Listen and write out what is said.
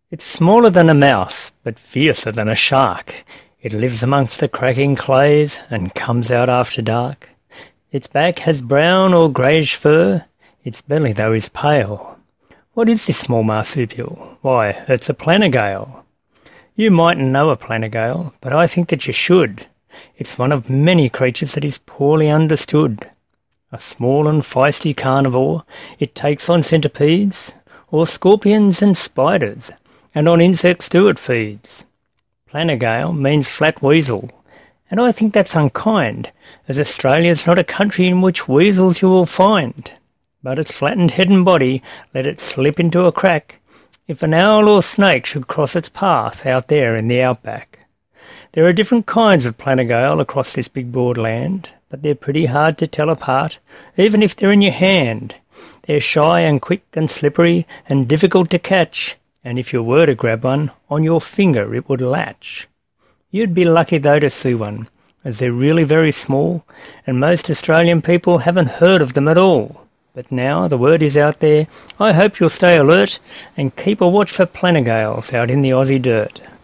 It's smaller than a mouse, but fiercer than a shark. It lives amongst the cracking clays and comes out after dark. Its back has brown or greyish fur, its belly though is pale. What is this small marsupial? Why, it's a planigale. You mightn't know a planigale, but I think that you should. It's one of many creatures that is poorly understood. A small and feisty carnivore, it takes on centipedes, or scorpions and spiders, and on insects too it feeds. Planigale means flat weasel, and I think that's unkind, as Australia's not a country in which weasels you will find. But its flattened head and body let it slip into a crack if an owl or snake should cross its path out there in the outback. There are different kinds of planigale across this big broad land, but they're pretty hard to tell apart, even if they're in your hand. They're shy and quick and slippery and difficult to catch, and if you were to grab one, on your finger it would latch. You'd be lucky though to see one, as they're really very small, and most Australian people haven't heard of them at all. But now the word is out there, I hope you'll stay alert and keep a watch for planigales out in the Aussie dirt.